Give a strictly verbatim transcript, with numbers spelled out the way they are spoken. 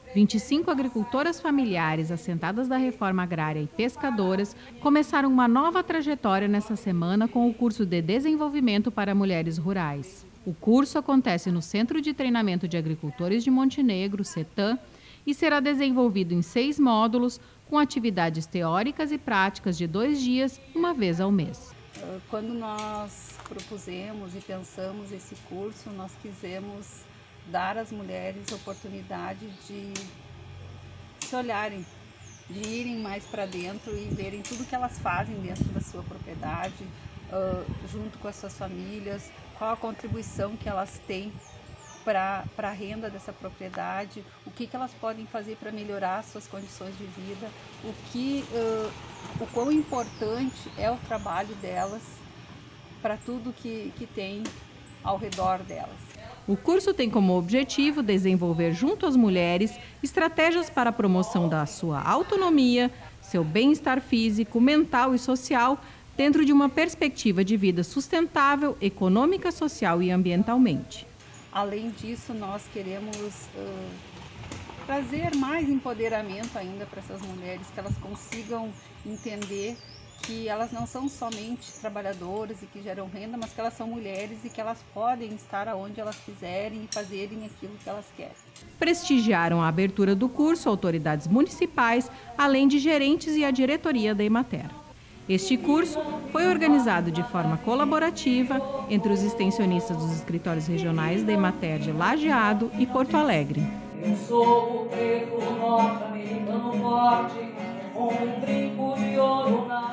vinte e cinco agricultoras familiares assentadas da reforma agrária e pescadoras começaram uma nova trajetória nessa semana com o curso de desenvolvimento para mulheres rurais. O curso acontece no Centro de Treinamento de Agricultores de Montenegro, CETAM, e será desenvolvido em seis módulos, com atividades teóricas e práticas de dois dias, uma vez ao mês. Quando nós propusemos e pensamos esse curso, nós quisemos dar às mulheres a oportunidade de se olharem, de irem mais para dentro e verem tudo que elas fazem dentro da sua propriedade, uh, junto com as suas famílias, qual a contribuição que elas têm para a renda dessa propriedade, o que, que elas podem fazer para melhorar suas condições de vida, o, que, uh, o quão importante é o trabalho delas para tudo que, que tem ao redor delas. O curso tem como objetivo desenvolver junto às mulheres estratégias para a promoção da sua autonomia, seu bem-estar físico, mental e social, dentro de uma perspectiva de vida sustentável, econômica, social e ambientalmente. Além disso, nós queremos uh, trazer mais empoderamento ainda para essas mulheres, que elas consigam entender que elas não são somente trabalhadoras e que geram renda, mas que elas são mulheres e que elas podem estar aonde elas quiserem e fazerem aquilo que elas querem. Prestigiaram a abertura do curso autoridades municipais, além de gerentes e a diretoria da Emater. Este curso foi organizado de forma colaborativa entre os extensionistas dos escritórios regionais da Emater de Lajeado e Porto Alegre. Eu sou o preto norte-americano forte, com um brinco de ouro na